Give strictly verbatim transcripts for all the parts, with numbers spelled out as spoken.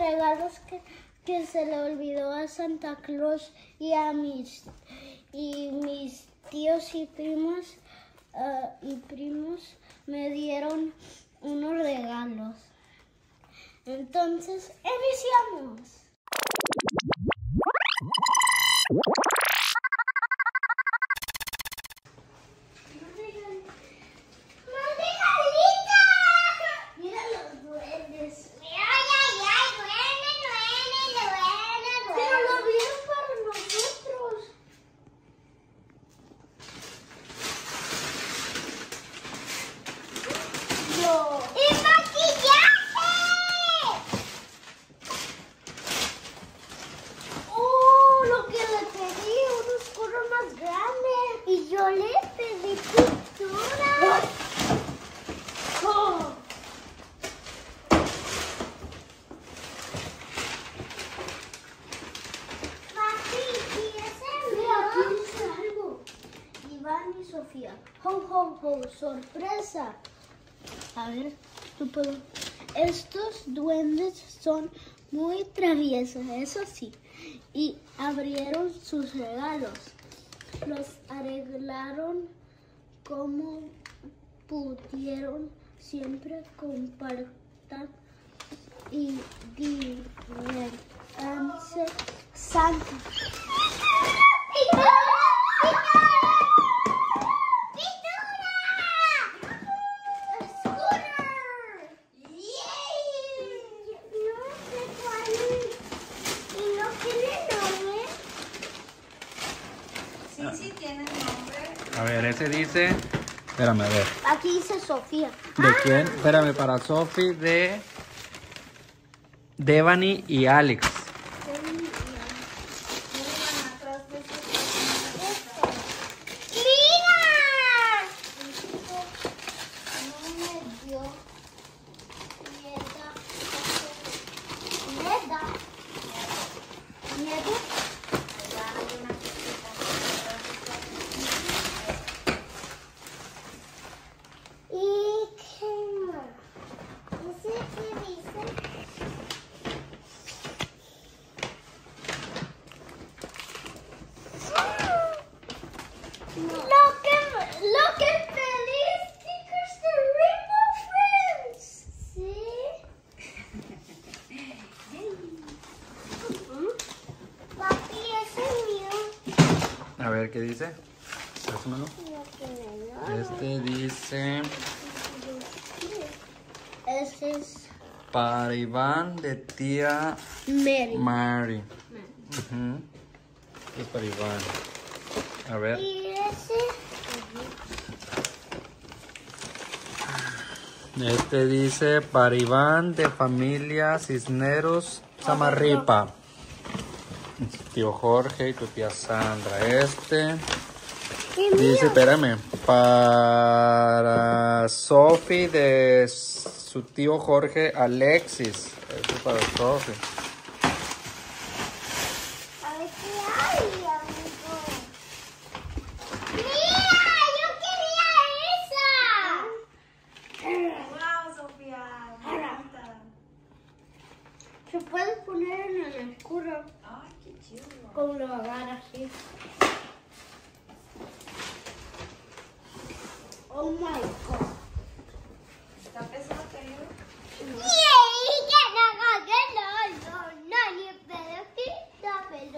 regalos que, que se le olvidó a Santa Claus y a mis, y mis tíos y primos, uh, y primos me dieron unos regalos. Entonces, iniciamos. Yo le pedí pintura. Oh. Papi, ¿y ese Mira, aquí dice algo. Iván y Sofía. Ho, ho, ho, sorpresa. A ver, no puedo. Estos duendes son muy traviesos, eso sí. Y abrieron sus regalos. Los arreglaron como pudieron, siempre compartan y diviértanse. Santa. ¡Pintura! ¡Pintura! ¡Scooter! ¡Yay! No sé cuál es. ¿Y no tiene nombre? Sí, sí tiene nombre. A ver, ese dice... Espérame, a ver. Aquí dice Sofía. ¿De quién? Espérame, para Sophie, de... Devani y Alex. A ver, ¿qué dice? Pásamelo. Este dice... Este es para Iván de tía Mary. Mary. Uh-huh. Es para Iván. A ver. Y ese... Este dice para Iván de familia Cisneros Samarripa. Tío Jorge y tu tía Sandra. Este dice, espérame, para Sophie de su tío Jorge Alexis. Este es para Sophie. A ver qué hay, amigo. ¡Mira! ¡Yo quería esa! ¡Wow, Sofía! Me encanta. Se puede poner en el escudo. ¡Ay, qué chido! Como lo agarra así. Oh my god. ¿Está pesado, querido? ¡Yay! ¡Que no haga no! No, no, ni pedacito,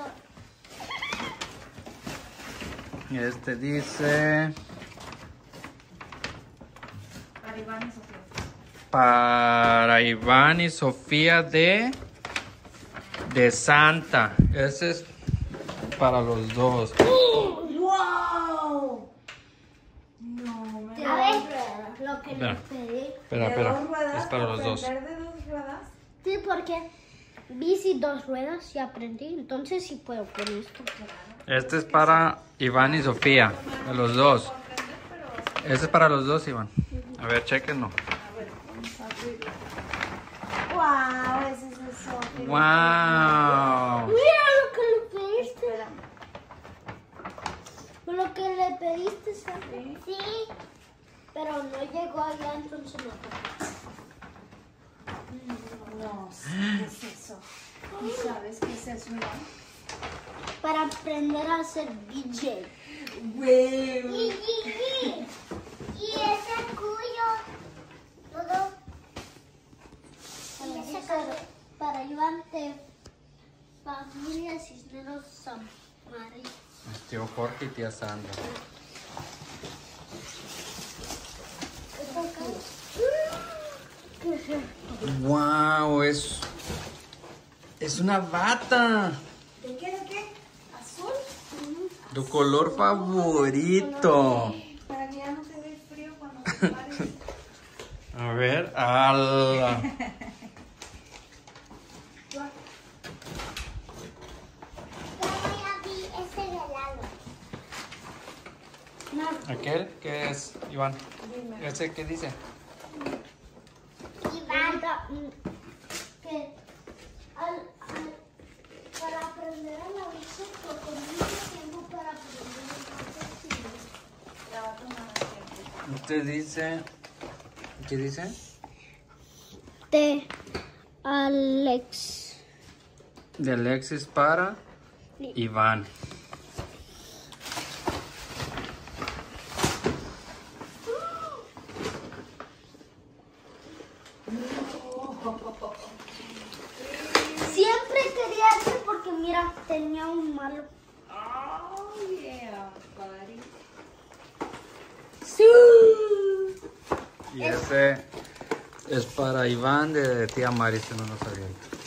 pero... Este dice Para Iván y Sofía. para Iván y Sofía de de Santa. Ese es para los dos. ¡Wow! No, me A ver, lo que Espera. les pedí. Espera, ¿De espera. dos ruedas? Es para los dos. ¿Aprender de dos ruedas? Sí, porque bici dos ruedas y aprendí, entonces sí puedo poner esto. Este es para Iván y Sofía, de los dos. Este es para los dos, Iván. A ver, chequenlo. ¡Wow! Ese es el Sofía. ¡Wow! Mira lo que le pediste. Lo que le pediste, ¿sabes? Sí. Pero no llegó allá, entonces no. No sé qué es eso. ¿Y sabes qué es eso, Iván? Para aprender a ser D J. Güey. Y, y, y, y ese cuyo, todo. Y ese para, para Iván de Familia Cisneros Samari. Tío Jorge y tía Sandra. ¿Qué es esto? ¡Wow! Es, es una bata. ¿De qué? ¿De qué? ¿Azul? Tu color favorito. Para que ya no te dé frío cuando te pares. A ver, ala. ¿Aquel qué es, Iván? Dime. ¿Ese qué dice? Iván, que al, al, para aprender a la bici, con mucho tiempo para aprender a la La va a tomar tiempo. Usted dice... ¿Qué dice? De Alex. De Alexis para Iván. Siempre quería ese porque mira, tenía un malo. Oh, yeah, buddy. Sí. Y ese es para Iván de tía Mari, si no lo sabía.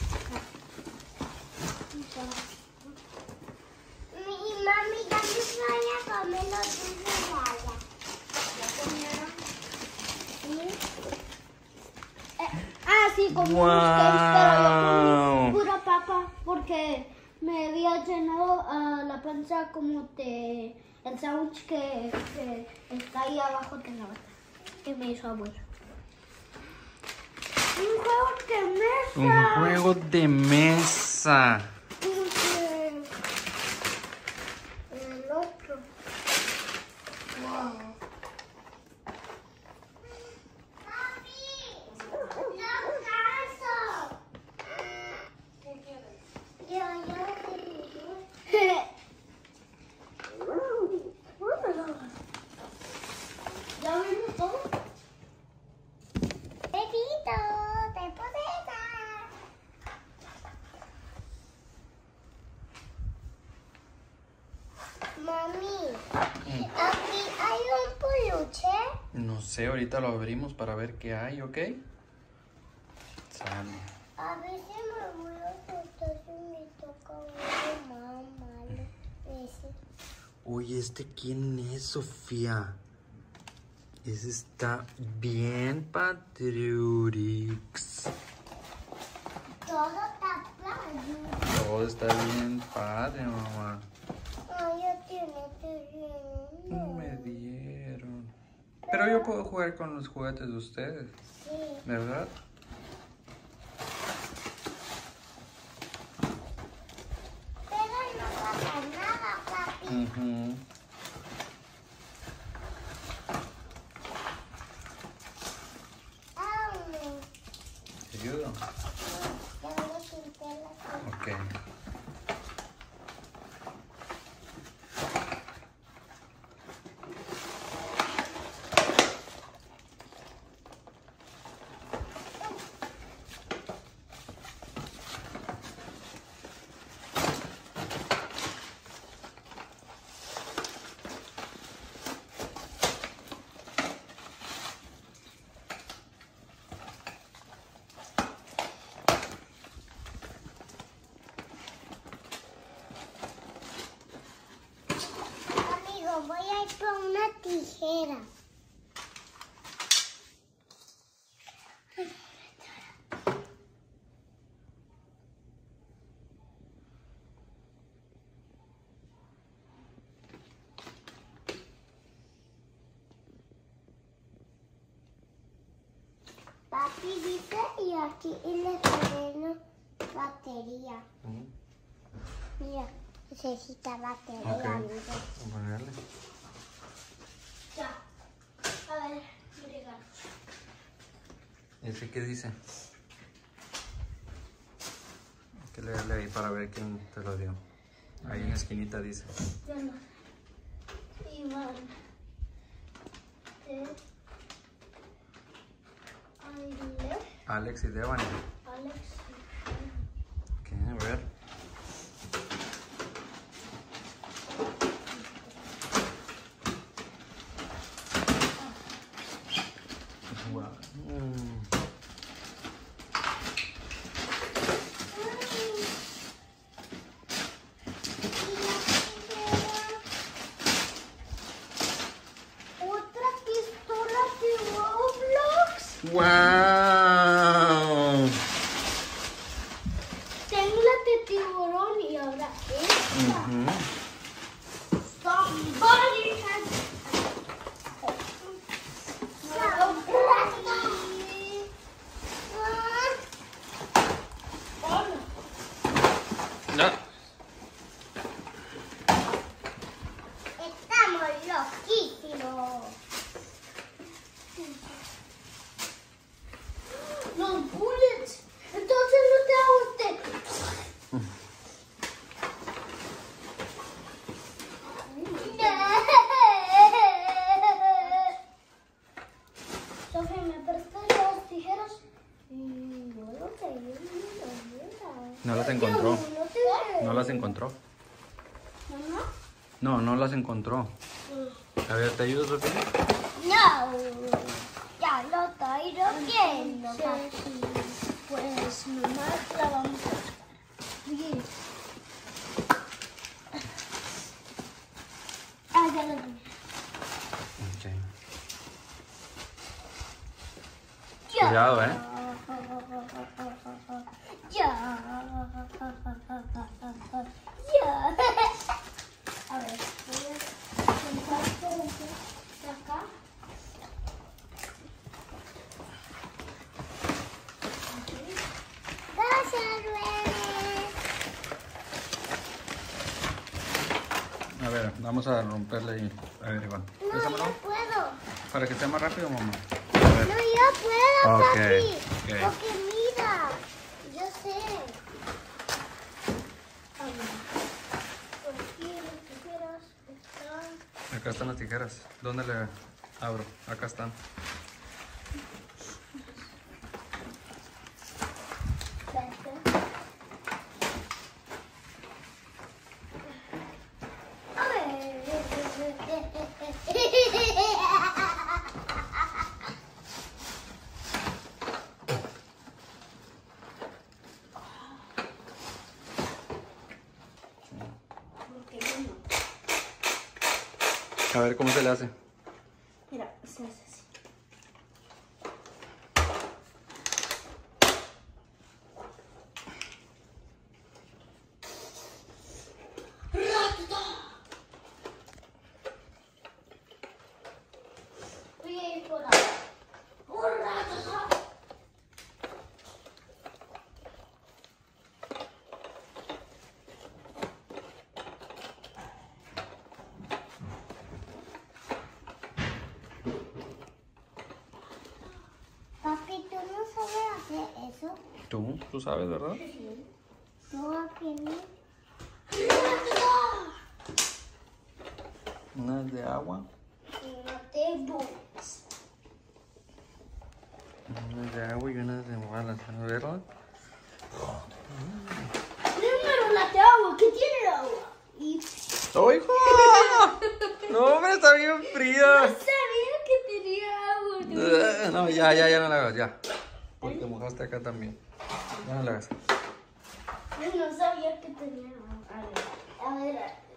Mi mami ya me vaya a comer los dulces de allá. ¿Ya comieron? ¿Sí? Eh, ah, sí, comí Wow. unos cakes, pero yo comí pura papa porque me había llenado ah, la panza como de el sándwich que, que está ahí abajo de la bata que me hizo abuelo. Un juego de mesa. Un juego de mesa. El, el otro. Wow. Papi, no caso. ¿Qué quieres? Yo, yo, ¿ya vimos todo? Bebito, te podemos. Mami, aquí hay un peluche. No sé, ahorita lo abrimos para ver qué hay, ¿ok? Sale. A veces me voy a acostar y me toca uno más malo. Ese. Oye, ¿este quién es, Sofía? Ese está bien patriotix. Todo está plano. Todo está bien padre, mamá. Ay, ya tiene terreno. No me dieron. Pero yo puedo jugar con los juguetes de ustedes, Sí. ¿verdad? Pero no pasa nada, papi. Ujú. Ah, ¿Te ayudo? ya me pinté la cara. Ok. Amigo, voy a ir por una tijera. Papi dice y aquí en el terreno batería. Ujú. Mira, necesita batería. Ok. amigo. Vamos a ponerle. Ya. A ver, mira. ¿Ese qué dice? que leerle ahí para ver quién te lo dio. Ahí en la esquinita dice. Yo no. Iván. De... Ale... Alex y Devani. Alex. Ok, a ver. Wow. Mm. Otra pistola de Roblox. ¡Wow! Tengo la de tiburón y ahora esta. Ujú. Somebody has... No. Estamos loquísimos. Los bullets. Entonces no te ajuste. Sofía, ¿me prestas las tijeras? Y yo lo sé, yo No las encontró. no te... No las encontró. ¿Mamá? No, no las encontró. A ver, ¿te ayudo, Sofía? No, ya lo estoy rompiendo. Sí, pues nomás la vamos a buscar. Bien. Ah, ya lo vi. Ok. Ya. Cuidado, ¿eh? Ya. Ya. A ver, voy a sentarte de acá. Gracias, Rene. A ver, vamos a romperle ahí. A ver, Iván. No, Pésamelo. yo puedo. Para que sea más rápido, mamá. A No, ver. yo puedo, Ok, papi. ok. Porque mira, yo sé. A ver. Por aquí las tijeras están. Acá están las tijeras. ¿Dónde le abro? Acá están. A ver. Porque yo no. A ver cómo se le hace. Mira, se hace así. Voy a ir por ahí. Papi, ¿tú no sabes hacer eso? Tú, tú sabes, ¿verdad? No, aquí no. Una es de agua. No tengo. Una es de agua y una es de balas. ¿Verdad? Número la de agua, ¿qué tiene el agua? Y ¡Oh, hijo! No, hombre, está bien fría. sabía que tenía agua. No, ya, ya, ya no la hagas, ya. Porque mojaste acá también. Ya no la hagas. No sabía que tenía agua. A ver, a ver.